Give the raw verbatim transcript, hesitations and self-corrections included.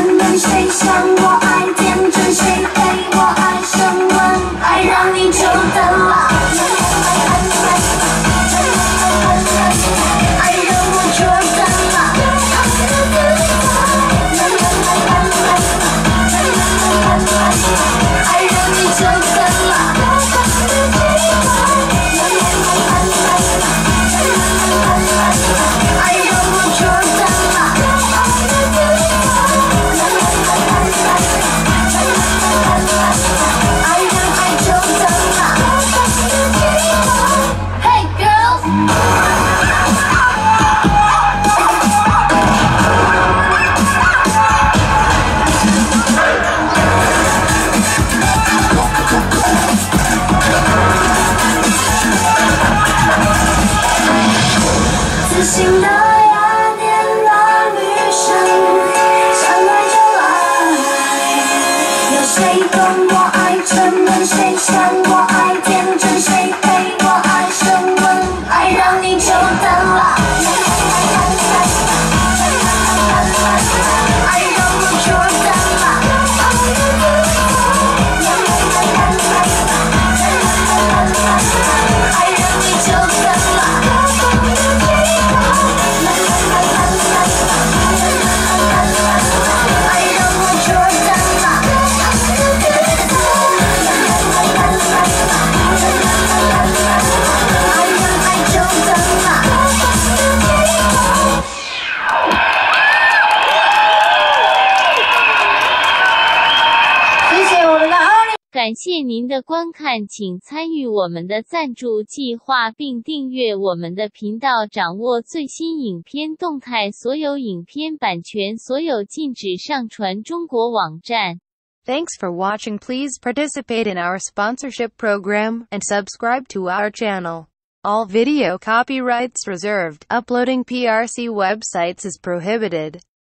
沉沦，谁向我爱天真，谁被我爱升温，爱让你久等了。爱让我久等了。爱让你久等了。爱让我久等了。爱让爱久等了。Hey girls。自信的雅典娜女神，相爱就爱。有谁懂我爱沉沦？谁向我爱天真？谁被我爱升温？爱让你久等了。爱让我久等了。爱让你久等了。爱让我久等了。爱让爱久等了。谢谢我们的奥利。 感谢您的观看，请参与我们的赞助计划并订阅我们的频道，掌握最新影片动态。所有影片版权所有禁止上传中国网站。 Thanks for watching. Please participate in our sponsorship program and subscribe to our channel. All video copyrights reserved. Uploading P R C websites is prohibited.